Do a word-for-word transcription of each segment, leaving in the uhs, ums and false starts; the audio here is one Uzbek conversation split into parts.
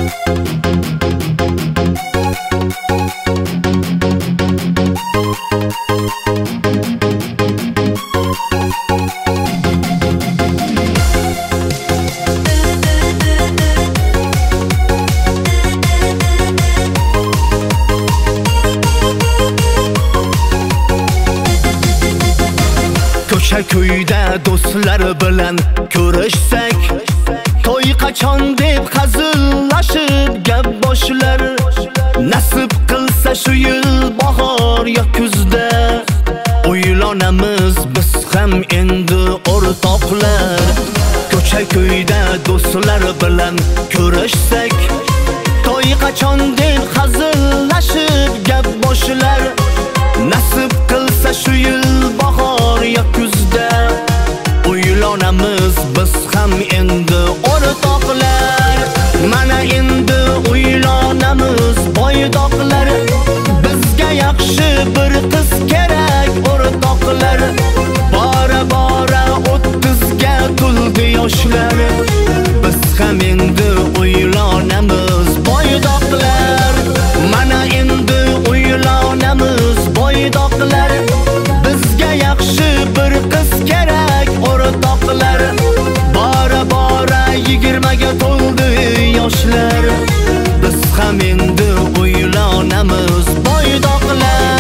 Ko'cha ko'yda do'stlar bilan ko'rishsak, to'y qachon deb hazillashib gap boshlar. Nasib qilsa shu yil bahor yo kuzda uylanamiz biz ham endi o'rtoqlar. Ko'cha ko'yda do'stlar bilan ko'rishsak, to'y qachon deb hazillashib gap boshlar. Nasib qilsa shu yil bahor yo kuzda uylanamiz biz ham endi o'rtoqlar. Mana endi uylanamiz boydoqlar. Bizga yaxshi bir qiz kerak o'rtoqlar. Bora bora o'ttizga to'ldi yoshlar. Biz ham endi uylanamiz boydoqlar. Mana endi uylanamiz boydoqlar. Bizga yaxshi bir qiz kerak o'rtoqlar. Bora bora yigirmaga to'ldi yoshlar. Biz ham endi uylanamiz boydoqlar.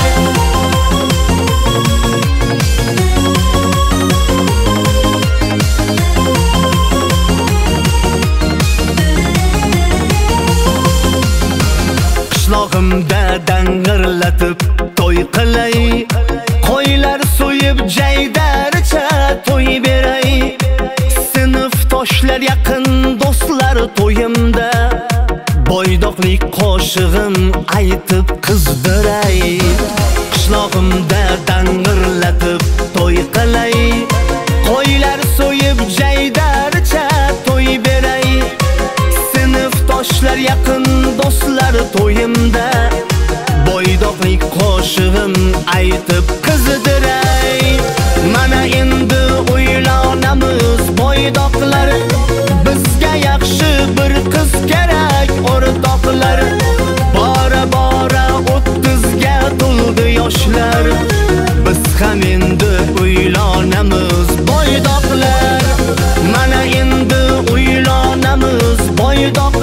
Qishlog'imda dang'irlatib to'y qilay, qo'ylar so'yib jaydaricha to'y beray. Sinfdoshlar yaqin do'stlar to'yimda boydoqlik qo'shig'im aytib qizdiray. Qishlog'imda dang'irlatib to'y qilay, qo'ylar so'yib jaydaricha to'y beray. Sinfdoshlar yaqin do'stlar to'yimda boydoqlik qo'shig'im aytib qizdiray. Mana endi uylanamiz boydoqlar. Bizga yaxshi bir qiz kerak o'rtoqlar. Bora bora o'ttizga to'ldi yoshlar. Biz ham endi uylanamiz boydoqlar. Mana endi uylanamiz boydoqlar.